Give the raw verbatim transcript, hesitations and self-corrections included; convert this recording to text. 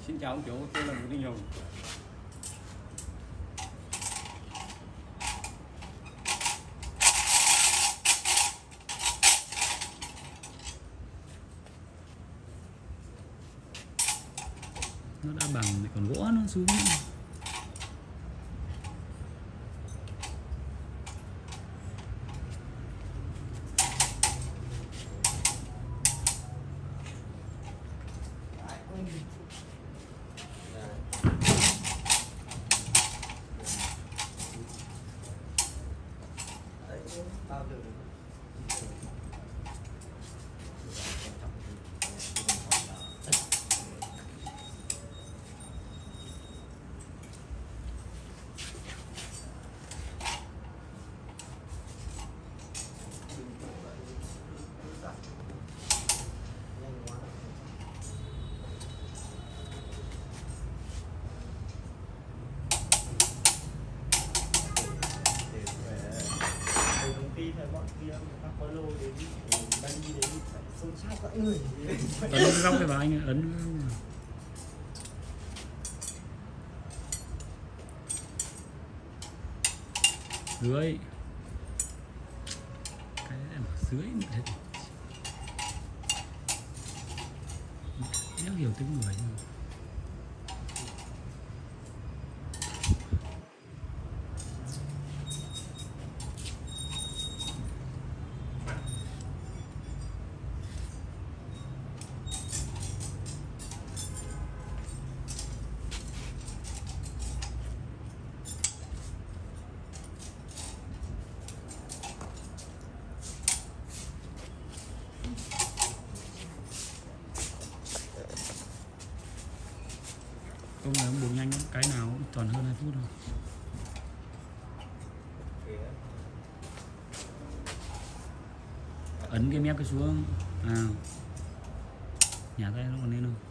Xin chào ông chủ, tôi là Nguyễn Đình Hùng. Nó đã bằng thì còn gõ nó xuống nữa. Thời bọn kia các có lô đến đang đi đến phải xôn xao các người Ấn cái góc này vào anh, ấn dưới cái này ở dưới thế đéo hiểu tiếng người nhưng không là buồn nhanh lắm, cái nào cũng toàn hơn hai phút thôi. Ấn cái mép cái xuống à, nhả tay nó còn lên không.